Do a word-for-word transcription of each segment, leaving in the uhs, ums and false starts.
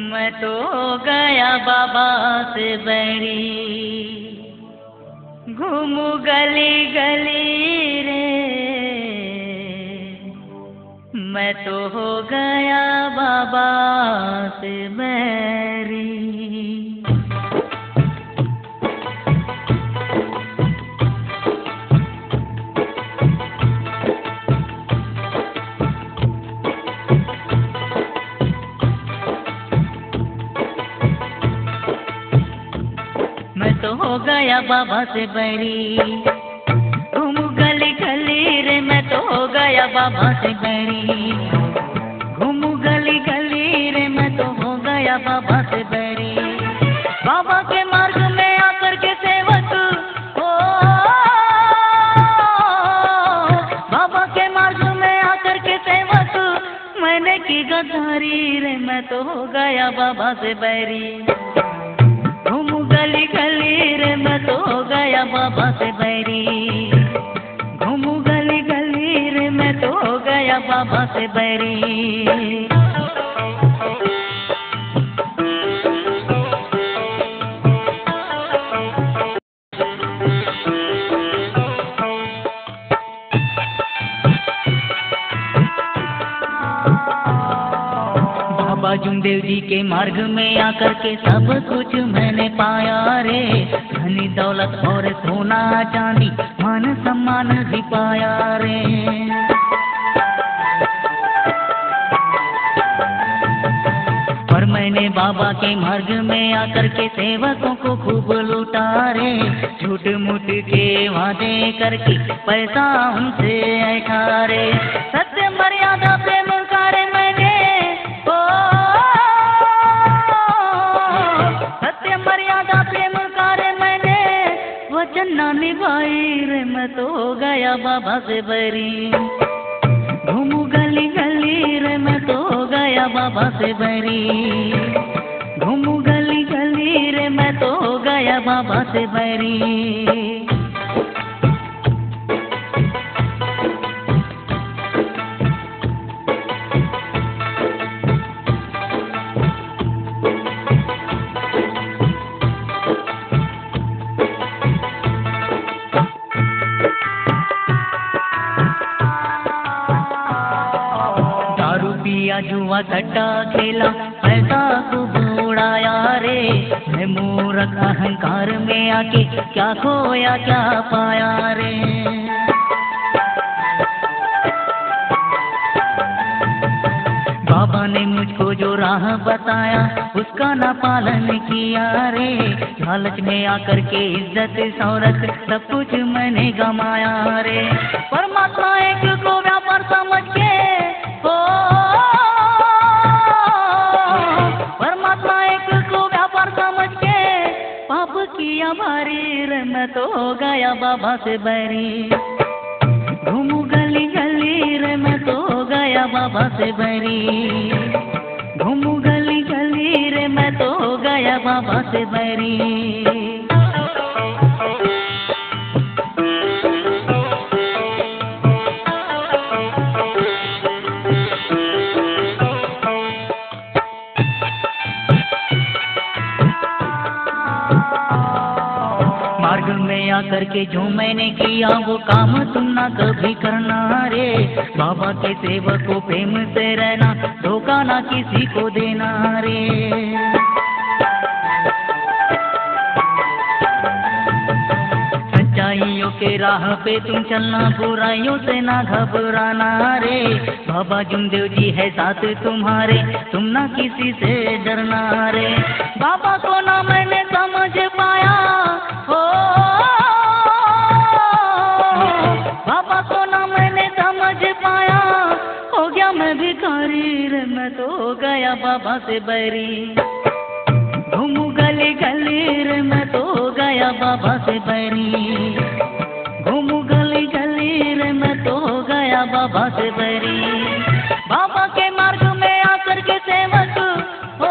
मैं तो गया बाबा से बैरी, घूमू गली गली रे। मैं तो हो गया बाबा से बैरी। मैं तो हो गया बाबा से बैरी, घूमू गली गली रे। मैं तो हो गया बाबा से बैरी, घूमू गली गली रे। मैं तो हो गया बाबा से बैरी। बाबा के मार्ग में आकर के सेवक हो, बाबा के मार्ग में आकर के सेवक मैंने की गद्दारी रे। मैं तो हो गया बाबा से बैरी, घूमू गली गली रे। मैं तो हो गया बाबा से बैरी, घूमू गली गली रे। मैं तो हो गया बाबा से बैरी। बाबा जुमदेव जी के मार्ग में आकर के सब कुछ मैंने पाया रे। धनी दौलत और सोना चांदी मान सम्मान भी पाया रे। पर मैंने बाबा के मार्ग में आकर के सेवकों को खूब लूटा रे। झूठ मूठ के वादे करके पैसा उनसे ऐठा रे। सत्य मर्यादा प्रेम कार्य मैंने वचन ना निभाई रे। मैं तो हो गया बाबा से बैरी, घूमू गली गली रे। मैं तो हो गया बाबा से बैरी, घूमू गली गली रे। मैं तो हो गया बाबा से बैरी। जुआ सट्टा खेला पैसा खूब उड़ाया रे। मैं मूर्ख अहंकार में आके क्या खोया क्या पाया रे। बाबा ने मुझको जो राह बताया उसका ना पालन किया रे। लालच में आकर के इज्जत शौहरत सब कुछ मैंने गमाया रे। परमात्मा एक को व्यापार समझ के हो, परमात्मा एक को व्यापार समझ के पाप किया भारी रे। मैं तो हो गया बाबा से बैरी, घूमू गली गली रे। मैं तो हो गया बाबा से बैरी, घूमू गली गली रे। मैं तो हो गया बाबा से बैरी। मार्ग में आकर के जो मैंने किया वो काम तुम ना कभी करना रे। बाबा के सेवक को प्रेम से रहना, धोखा ना किसी को देना रे। सच्चाइयों के राह पे तुम चलना, बुराइयों से ना घबराना रे। बाबा जुमदेव जी है साथ तुम्हारे, तुम ना किसी से डरना रे। बाबा को ना मैंने समझ पाया हो, बाबा को ना मैंने समझ पाया। हो गया मैं भिखारी रे। मैं तो हो गया बाबा से बैरी, घूमू गली गली रे। मैं तो हो गया बाबा से बैरी, घूमू गली गली रे। मैं तो हो गया बाबा से बैरी। बाबा के मार्ग में आकर के सेवक हो,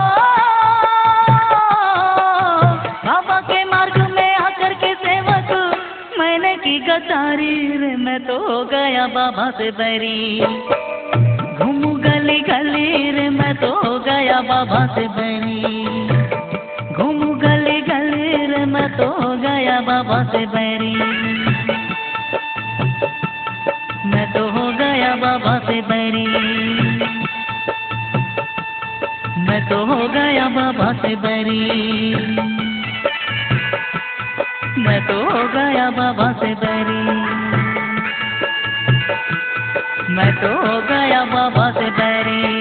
बाबा के मार्ग में आकर के सेवक मैंने की गद्दारी रे। मैं तो हो गया बाबा से बैरी, घूमू गली गली रे। मैं तो हो गया गया बाबा से बैरी। घूमू गली गली रे मैं तो हो गया बाबा से बैरी। मैं तो हो गया बाबा से बैरी। मैं तो हो गया बाबा से बैरी। मैं तो हो गया बाबा से बैरी। मैं तो हो गया बाबा से बैरी।